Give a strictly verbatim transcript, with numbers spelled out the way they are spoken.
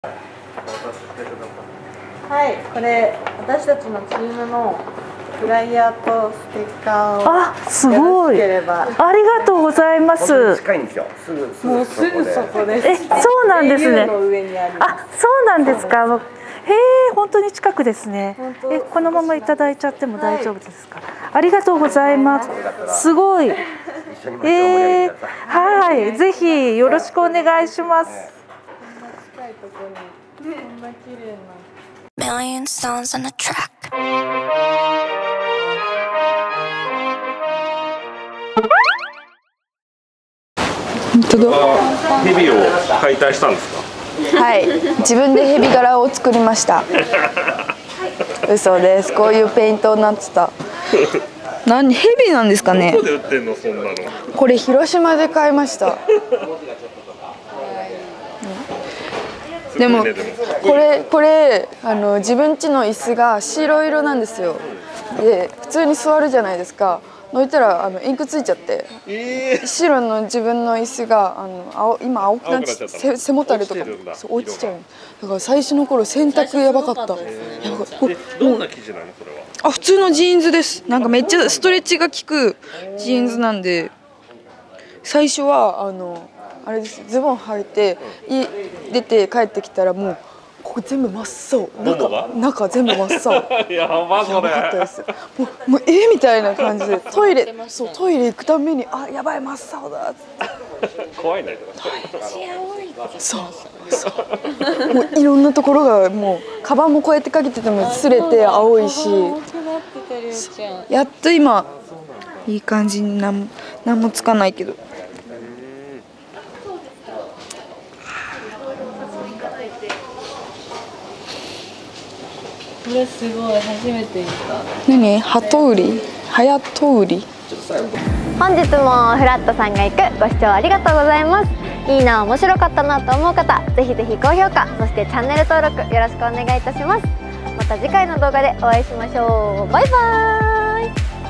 はい、これ私たちのチームのフライヤーとステッカーを。 あ、すごい。ありがとうございます。 近いんですよ。すぐすぐもうすぐそこです。 え、そうなんですね。 あ、 そうなんですか。へえ、本当に近くですね。え、このままいただいちゃっても大丈夫ですか。ありがとうございます。すごい。えー、はい、ぜひよろしくお願いします。 近いところにこんな綺麗な。 Million songs on the track. 本当だ。ヘビを解体したんですか。 はい、自分でヘビ柄を作りました。嘘です。こういうペイントになってた。何ヘビなんですかね。 どこで売ってんのそんなの。 これ広島で買いました。でもこれこれあの自分家の椅子が白色なんですよ。で普通に座るじゃないですか。置いたらあのインクついちゃって、えー、白の自分の椅子があの青今青くなっちゃって背もたれとかも落ちちゃう。だから最初の頃洗濯やばかった。やばかった。 どんな生地なのそれは。 あ、普通のジーンズです。なんかめっちゃストレッチが効くジーンズなんで、最初はあのあれです。ズボン履いてい出て帰ってきたらもうここ全部真っ青。中中全部真っ青。 やばそれ。 やばかったです。もうもうえみたいな感じでトイレそうトイレ行くためにあやばい真っ青だって。 怖いね。 そうそうもういろんなところがもうカバンもこうやってかけてても擦れて青いし、やっと今いい感じになんなんもつかないけど。 これすごい初めて見た。 何？ハトウリ？ハヤトウリ？ 本日もフラットさんが行くご視聴ありがとうございます。いいな、面白かったなと思う方、ぜひぜひ高評価、そしてチャンネル登録よろしくお願いいたします。また次回の動画でお会いしましょう。バイバーイ。